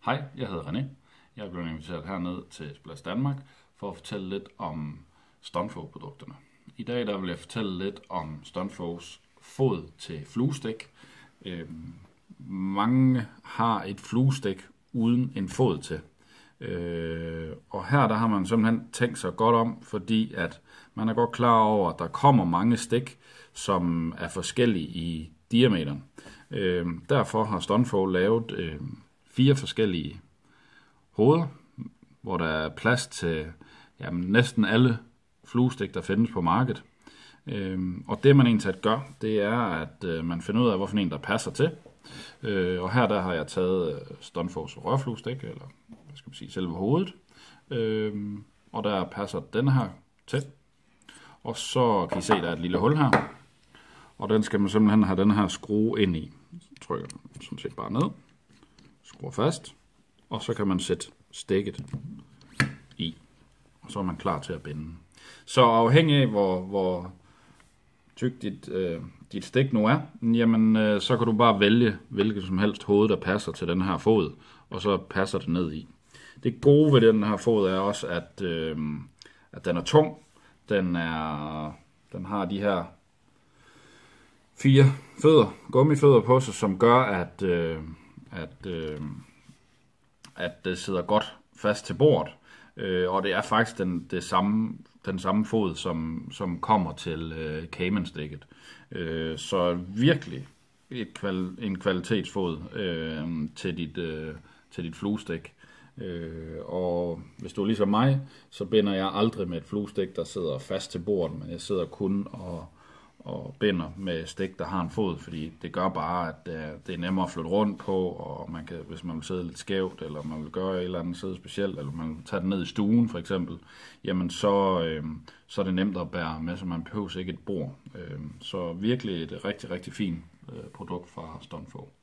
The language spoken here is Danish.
Hej, jeg hedder René. Jeg er blevet inviteret herned til Splads Danmark for at fortælle lidt om Stunfoe-produkterne. I dag vil jeg fortælle lidt om Stunfoes fod til fluestik. Mange har et fluestik uden en fod til. Og her der har man simpelthen tænkt sig godt om, fordi at man er godt klar over, at der kommer mange stik, som er forskellige i diameteren. Derfor har Stunfoe lavet 4 forskellige hoveder, hvor der er plads til næsten alle fluestik, der findes på markedet. Og det man egentlig gør, det er, at man finder ud af, hvorfor en der passer til. Og her der har jeg taget Stunfoes rørfluestik, eller hvad skal man sige, selve hovedet. Og der passer den her til. Og så kan I se, der er et lille hul her. Og den skal man simpelthen have den her skrue ind i. Så trykker man sådan set bare ned. Skruer fast. Og så kan man sætte stikket i. Og så er man klar til at binde. Så afhængig af, hvor tyk dit stik nu er, jamen så kan du bare vælge hvilket som helst hoved, der passer til den her fod. Og så passer det ned i. Det gode ved den her fod er også, at den er tung. Den har de her 4 fødder, gummifødder på sig, som gør, at det sidder godt fast til bordet. Og det er faktisk den samme fod, som kommer til Cayman-stikket. Så virkelig en kvalitetsfod til dit fluestik. Og hvis du er ligesom mig, så binder jeg aldrig med et fluestik, der sidder fast til bordet, men jeg sidder kun og binder med stik, der har en fod, fordi det gør bare, at det er nemmere at flytte rundt på, og man kan, hvis man vil sidde lidt skævt, eller man vil gøre et eller andet sidde specielt, eller man vil tage den ned i stuen for eksempel, jamen så er det nemt at bære med, så man behøver ikke et bord. Så virkelig et rigtig, rigtig fint produkt fra Stunfoe.